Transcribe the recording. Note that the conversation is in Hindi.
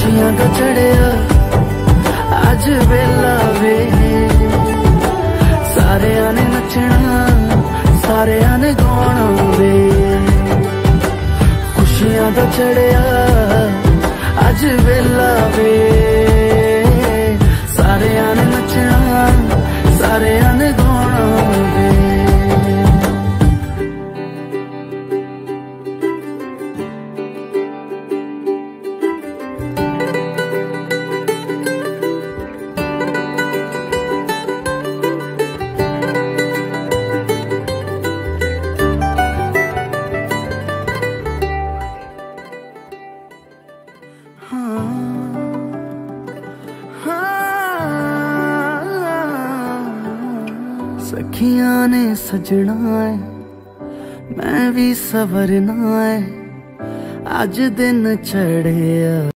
खुशियां दा चढ़िया अज वेला वे, सारे ने नचना सारे ने गाना वे। खुशियां दा चढ़िया अज वेला वे, सारे ने नचना सारे ने गाना वे। सखियां ने सजना है मैं भी सवरना है, अज दिन चढ़िया।